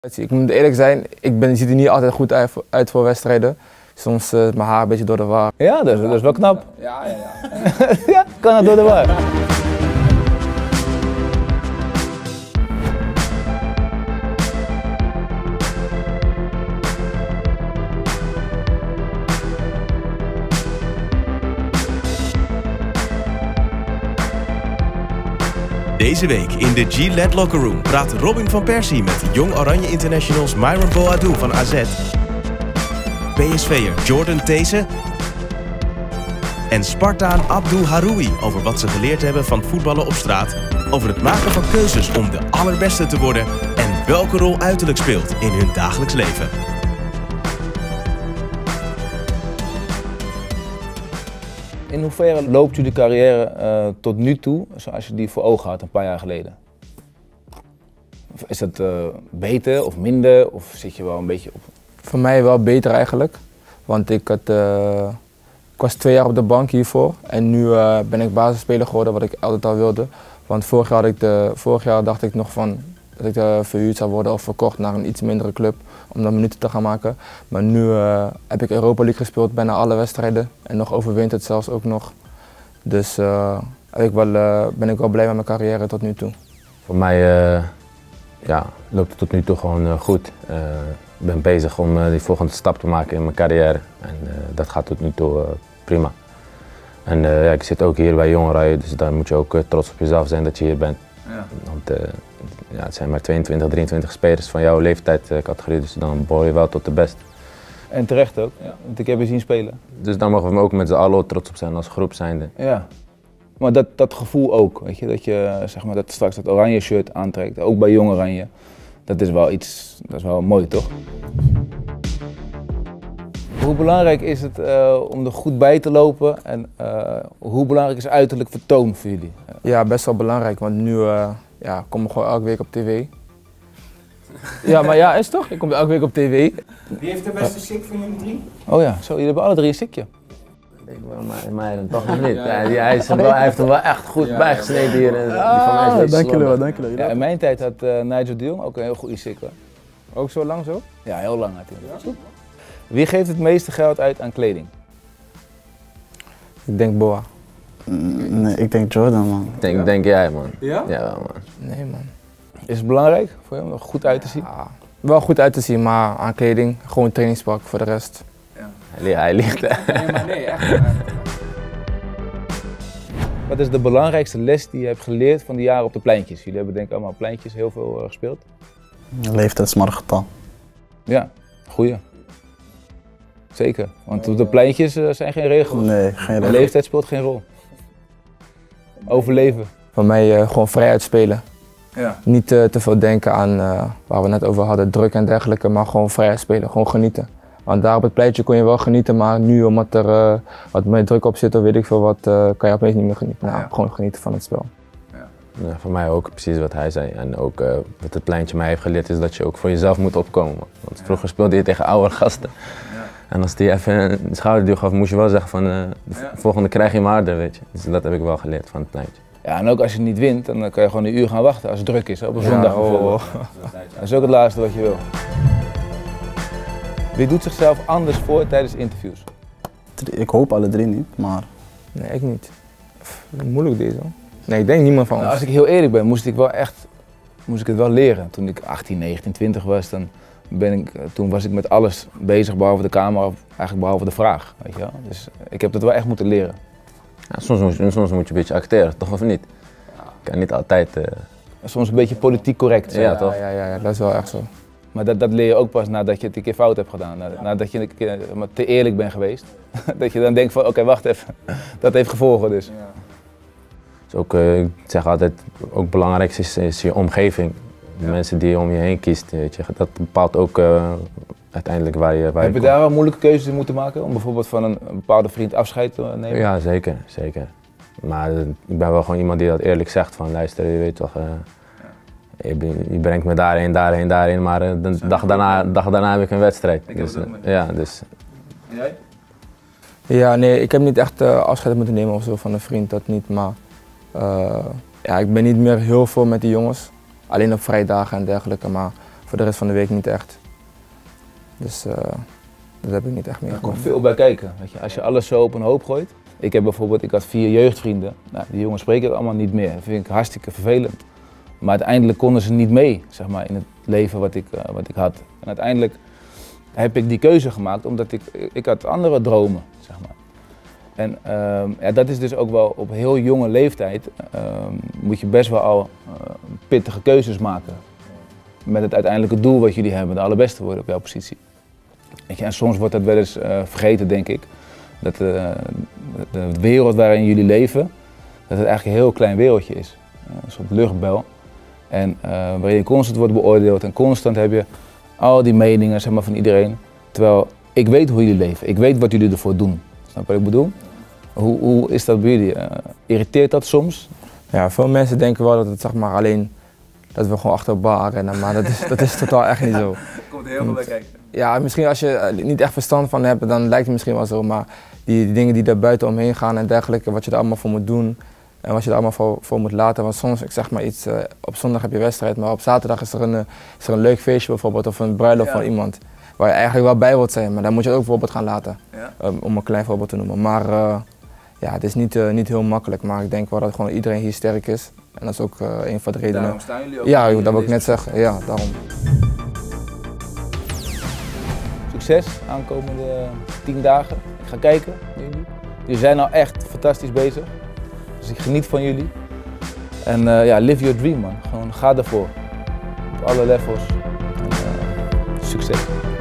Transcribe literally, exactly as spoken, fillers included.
Ik moet eerlijk zijn, ik ben, ziet er niet altijd goed uit voor wedstrijden. Soms uh, mijn haar een beetje door de war. Ja, dat is, dat is wel knap. Ja, ja, ja. Ja, kan het door de war. Deze week in de Gillette Locker Room praat Robin van Persie met Jong Oranje Internationals Myron Boadou van A Z, P S V'er Jordan These en Spartaan Abdul Haroui over wat ze geleerd hebben van voetballen op straat, over het maken van keuzes om de allerbeste te worden en welke rol uiterlijk speelt in hun dagelijks leven. In hoeverre loopt jullie carrière uh, tot nu toe zoals je die voor ogen had een paar jaar geleden? Is dat uh, beter of minder of zit je wel een beetje op? Voor mij wel beter eigenlijk, want ik, had, uh, ik was twee jaar op de bank hiervoor en nu uh, ben ik basisspeler geworden wat ik altijd al wilde. Want vorig jaar, had ik de, vorig jaar dacht ik nog van dat ik uh, verhuurd zou worden of verkocht naar een iets mindere club om dan minuten te gaan maken. Maar nu uh, heb ik Europa League gespeeld, bijna alle wedstrijden en nog overwinterd zelfs ook nog. Dus uh, ik wel, uh, ben ik wel blij met mijn carrière tot nu toe. Voor mij uh, ja, loopt het tot nu toe gewoon uh, goed. Uh, ik ben bezig om uh, die volgende stap te maken in mijn carrière en uh, dat gaat tot nu toe uh, prima. En uh, ja, ik zit ook hier bij Jong Oranje, dus dan moet je ook uh, trots op jezelf zijn dat je hier bent. Ja. Want uh, ja, het zijn maar tweeëntwintig, drieëntwintig spelers van jouw leeftijdscategorie, dus dan behoor je wel tot de best. En terecht ook, ja. Want ik heb je zien spelen. Dus daar mogen we ook met z'n allen trots op zijn als groep zijnde. Ja, maar dat, dat gevoel ook, weet je, dat je zeg maar, dat straks dat oranje shirt aantrekt, ook bij Jong Oranje, dat is wel iets, dat is wel mooi toch? Hoe belangrijk is het uh, om er goed bij te lopen en uh, hoe belangrijk is uiterlijk vertoon voor jullie? Ja, best wel belangrijk, want nu uh, ja, kom ik gewoon elke week op tv. Ja, maar ja, is toch? Ik kom elke week op tv. Wie heeft de beste sik van jullie drie? Oh ja, zo, jullie hebben alle drie een sikje. Ik wel, maar Myron toch nog niet. Ja, ja, hij, is hem wel, hij heeft hem wel echt goed ja, bijgesneden hier. En ah, van mij is dank jullie wel, dank jullie wel. Ja, in mijn tijd had uh, Nigel de Jong ook een heel goede sik hoor. Ook zo lang zo? Ja, heel lang had hij. Ja. Wie geeft het meeste geld uit aan kleding? Ik denk Boa. Nee, ik denk Jordan man. Ik denk, ja. denk jij man. Ja? Ja man. Nee man. Is het belangrijk voor je om er goed uit te zien? Ja, wel goed uit te zien, maar aan kleding gewoon trainingspak voor de rest. Ja. Hij, hij ligt. Nee, maar nee, echt. echt. Wat is de belangrijkste les die je hebt geleerd van die jaren op de pleintjes? Jullie hebben denk ik allemaal pleintjes heel veel uh, gespeeld. Leeftijdsmarktgetal. Ja, goeie. Zeker, want op de pleintjes uh, zijn geen regels. Nee, geen regels. De leeftijd speelt geen rol. Overleven. Voor mij uh, gewoon vrij uitspelen. Ja. Niet uh, te veel denken aan uh, waar we net over hadden, druk en dergelijke, maar gewoon vrij uitspelen, gewoon genieten. Want daar op het pleintje kon je wel genieten, maar nu omdat er uh, wat meer druk op zit of weet ik veel wat, uh, kan je opeens niet meer genieten. Nou, ja. Gewoon genieten van het spel. Ja. Ja, voor mij ook precies wat hij zei. En ook uh, wat het pleintje mij heeft geleerd is dat je ook voor jezelf moet opkomen. Want vroeger speelde je tegen oude gasten. Ja. En als die even een schouderduw gaf, moest je wel zeggen van uh, de ja. volgende krijg je hem harder, weet je. Dus dat heb ik wel geleerd van het pleintje. Ja, en ook als je niet wint, dan kan je gewoon een uur gaan wachten als het druk is, hè, op een zondag. Ja, oh. Dat is ook het laatste wat je wil. Wie doet zichzelf anders voor tijdens interviews? Ik hoop alle drie niet, maar... Nee, ik niet. Pff, moeilijk deze hoor. Nee, ik denk niemand van ons. Nou, als ik heel eerlijk ben, moest ik wel echt, moest ik het wel leren. Toen ik achttien, negentien, twintig was, dan ben ik, toen was ik met alles bezig behalve de camera, eigenlijk behalve de vraag. Weet je wel? Dus ik heb dat wel echt moeten leren. Ja, soms, moet je, soms moet je een beetje acteren, toch of niet? Ik kan niet altijd... Uh... Soms een beetje politiek correct zijn. Ja, toch? Ja, ja, ja, dat is wel echt zo. Maar dat, dat leer je ook pas nadat je het een keer fout hebt gedaan. Nadat je een keer maar te eerlijk bent geweest. Dat je dan denkt van, oké, okay, wacht even. Dat heeft gevolgen dus. Ja. Dus ook, uh, ik zeg altijd, ook belangrijk is, is je omgeving. De ja. mensen die je om je heen kiest, weet je. Dat bepaalt ook uh, uiteindelijk waar je waar Heb je, je daar wel moeilijke keuzes in moeten maken? Om bijvoorbeeld van een, een bepaalde vriend afscheid te nemen? Ja, zeker, zeker. Maar uh, ik ben wel gewoon iemand die dat eerlijk zegt van, luister, je weet toch... Uh, Je, je brengt me daarheen, daarheen, daarheen, maar de dag daarna, dag daarna heb ik een wedstrijd. Ik dus, ja, dus. En jij? Ja, nee, ik heb niet echt uh, afscheid moeten nemen of zo van een vriend, dat niet. Maar uh, ja, ik ben niet meer heel veel met die jongens. Alleen op vrijdagen en dergelijke. Maar voor de rest van de week niet echt. Dus uh, dat heb ik niet echt Er meegemaakt. komt veel bij kijken. Weet je. Als je alles zo op een hoop gooit. Ik heb bijvoorbeeld, ik had vier jeugdvrienden. Nou, die jongens spreken het allemaal niet meer. Dat vind ik hartstikke vervelend. Maar uiteindelijk konden ze niet mee, zeg maar, in het leven wat ik, uh, wat ik had. En uiteindelijk heb ik die keuze gemaakt omdat ik, ik had andere dromen, zeg maar. En uh, ja, dat is dus ook wel op heel jonge leeftijd uh, moet je best wel al uh, pittige keuzes maken. Met het uiteindelijke doel wat jullie hebben, de allerbeste worden op jouw positie. Weet je, en soms wordt dat wel eens uh, vergeten, denk ik. Dat uh, de wereld waarin jullie leven, dat het eigenlijk een heel klein wereldje is. Een soort luchtbel. En uh, waarin je constant wordt beoordeeld en constant heb je al die meningen, zeg maar, van iedereen. Terwijl ik weet hoe jullie leven, ik weet wat jullie ervoor doen. Snap je wat ik bedoel? Hoe, hoe is dat bij jullie? Uh, irriteert dat soms? Ja, veel mensen denken wel dat het, zeg maar, alleen dat we gewoon achter de bar rennen, maar dat is, dat is totaal echt niet zo. Er komt heel veel bij kijken. Ja, misschien als je er niet echt verstand van hebt, dan lijkt het misschien wel zo, maar die, die dingen die daar buiten omheen gaan en dergelijke, wat je er allemaal voor moet doen en wat je er allemaal voor, voor moet laten. Want soms, ik zeg maar iets, uh, op zondag heb je wedstrijd, maar op zaterdag is er een, uh, is er een leuk feestje bijvoorbeeld of een bruiloft ja. van iemand waar je eigenlijk wel bij wilt zijn, maar dan moet je het ook bijvoorbeeld gaan laten, ja. um, om een klein voorbeeld te noemen. Maar uh, ja, het is niet, uh, niet heel makkelijk, maar ik denk wel dat gewoon iedereen hier sterk is en dat is ook uh, een van de redenen. Daarom staan jullie ook. Ja, dat wil ik net zeggen, ja, daarom. Succes aankomende tien dagen. Ik ga kijken naar jullie. Jullie zijn nou echt fantastisch bezig. Dus ik geniet van jullie. En uh, ja, live your dream, man. Gewoon ga ervoor. Op alle levels. En, uh, succes.